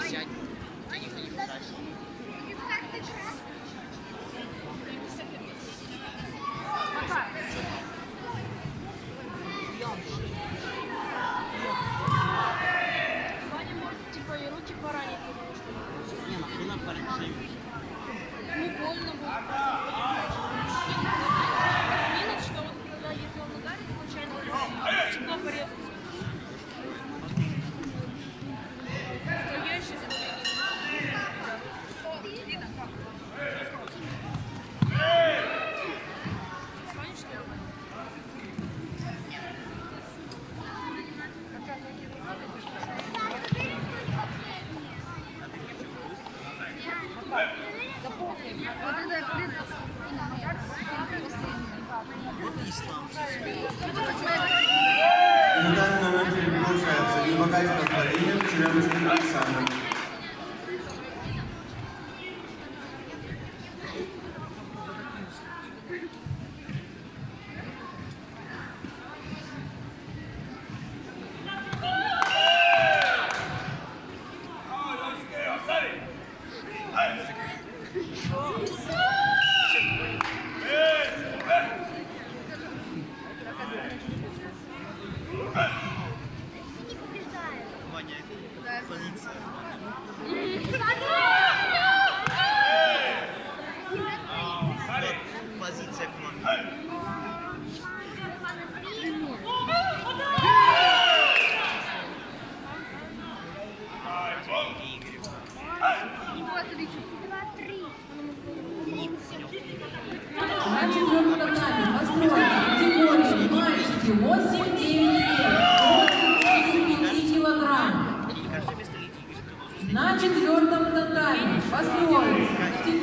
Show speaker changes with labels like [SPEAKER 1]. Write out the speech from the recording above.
[SPEAKER 1] сядь, ты никто не потратил.
[SPEAKER 2] Ваня может типа и руки поранить, потому что...
[SPEAKER 1] Не, нахрена парень шею?
[SPEAKER 2] Ну, больно будет. Минус, что вот когда если он ударит, случайно стекло порезать. Стоящий
[SPEAKER 3] На данный момент получается Невакайская Флорина, Черемушкин Александр.
[SPEAKER 1] Ваня, позиция. Позиция команды.
[SPEAKER 4] На четвертом этапе построена категория мальчики 8-9 лет, 85 килограмм. На четвертом этапе построена